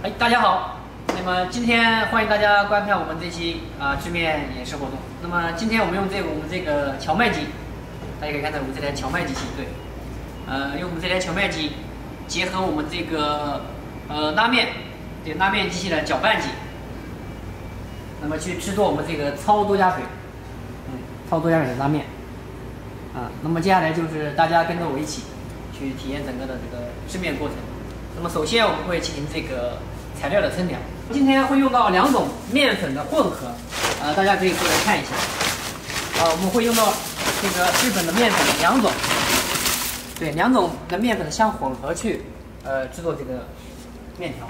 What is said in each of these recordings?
哎，大家好。那么今天欢迎大家观看我们这期制面演示活动。那么今天我们用我们这个荞麦机，大家可以看到我们这台荞麦机器，对，用我们这台荞麦机结合我们这个拉面机器的搅拌机，那么去制作我们这个超多加水，超多加水的拉面。那么接下来就是大家跟着我一起去体验整个的这个制面过程。那么首先我们会进行这个材料的称量。今天会用到2种面粉的混合，大家可以过来看一下。我们会用到这个日本的面粉2种，对，2种的面粉相混合去制作这个面条。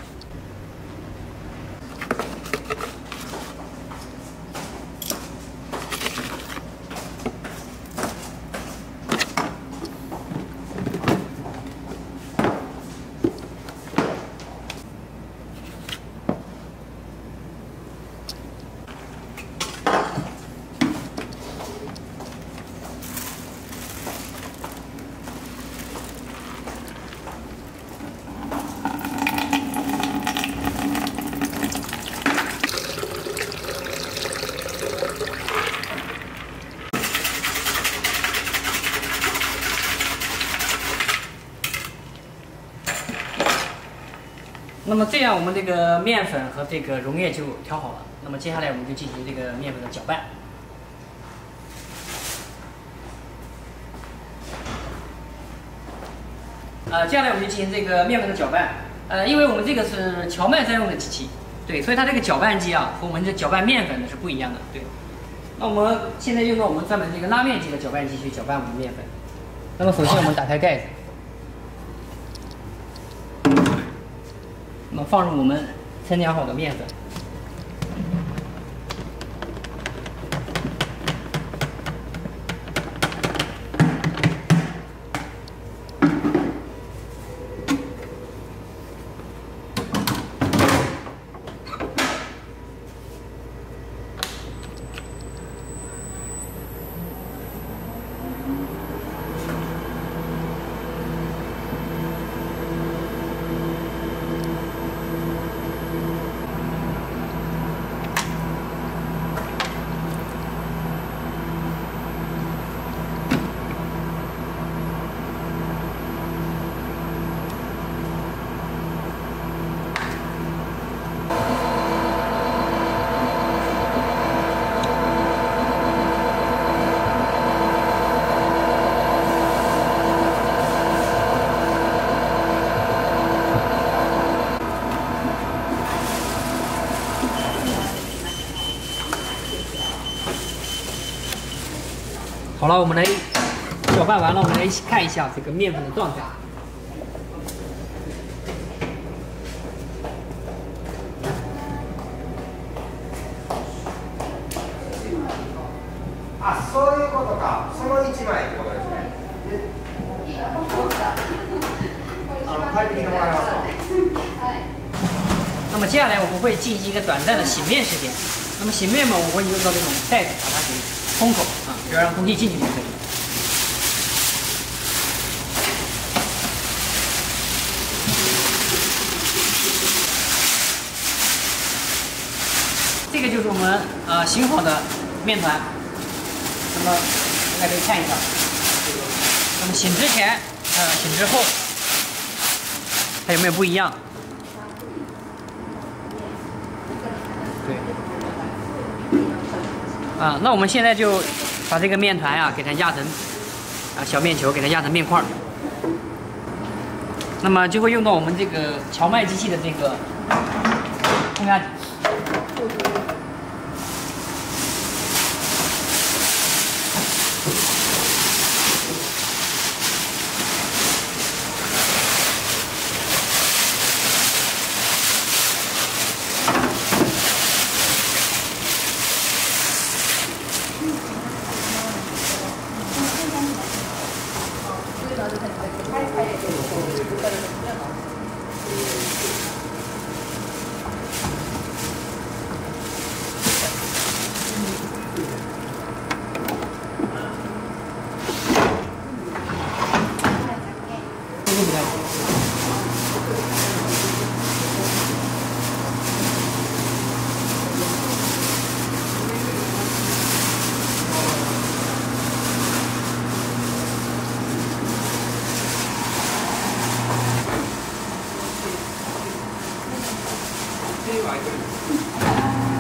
那么这样，我们这个面粉和这个溶液就调好了。那么接下来我们就进行这个面粉的搅拌。接下来我们就进行这个面粉的搅拌。因为我们这个是荞麦专用的机器，对，所以它这个搅拌机和我们这搅拌面粉的是不一样的，对。那我们现在用到我们专门这个拉面机的搅拌机去搅拌我们的面粉。那么首先我们打开盖子。那么放入我们称量好的面粉，好了，我们来搅拌完了，我们来一起看一下这个面粉的状态。 そういうことか。その1枚ってことですね。帰ってきてもらえますか。 那么接下来我们会进行一个短暂的醒面时间。那么醒面嘛，我会用到这种袋子把它给封口不要让空气进去就可以了。这个就是我们醒好的面团。那么大家可以看一下，那么醒之前醒之后，它有没有不一样？对。那我们现在就把这个面团给它压成小面球，给它压成面块。那么就会用到我们这个荞麦机器的这个冲压机。 手は空いてるんです。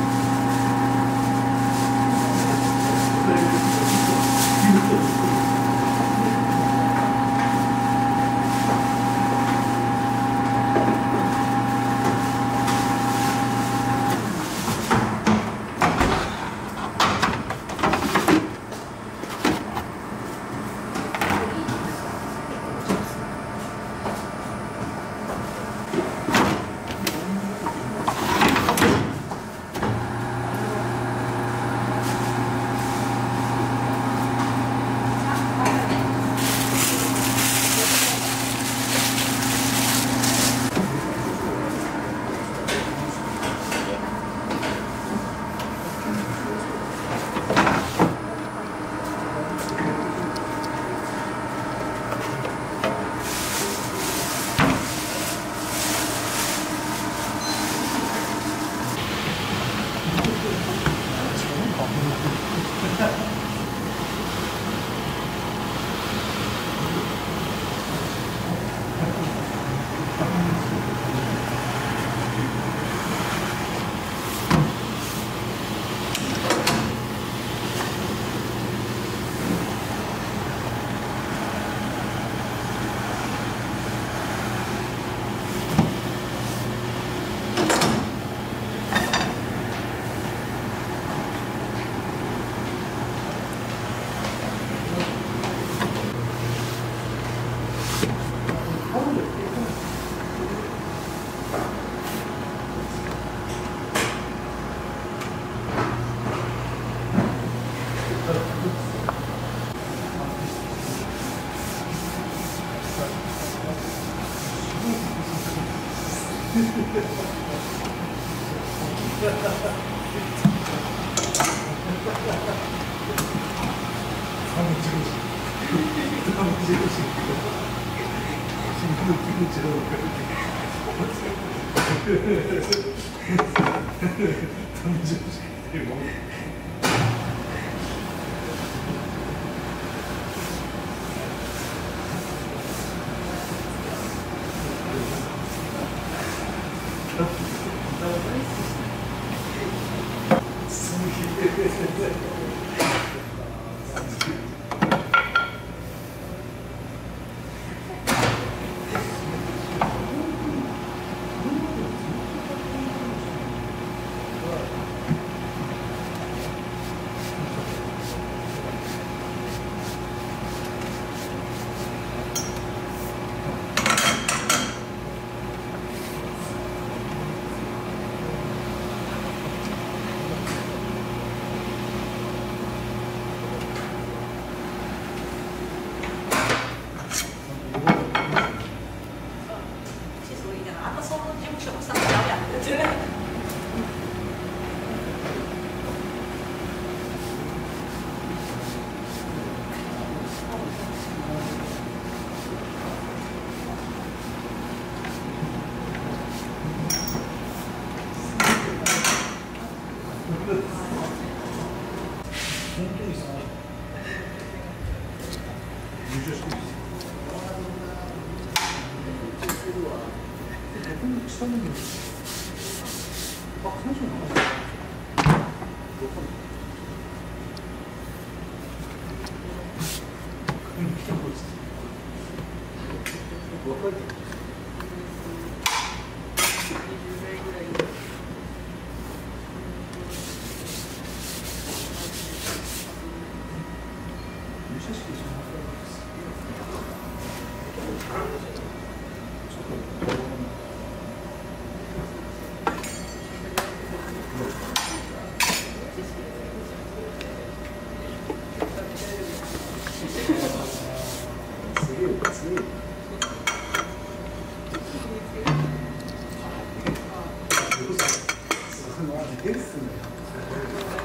ですね。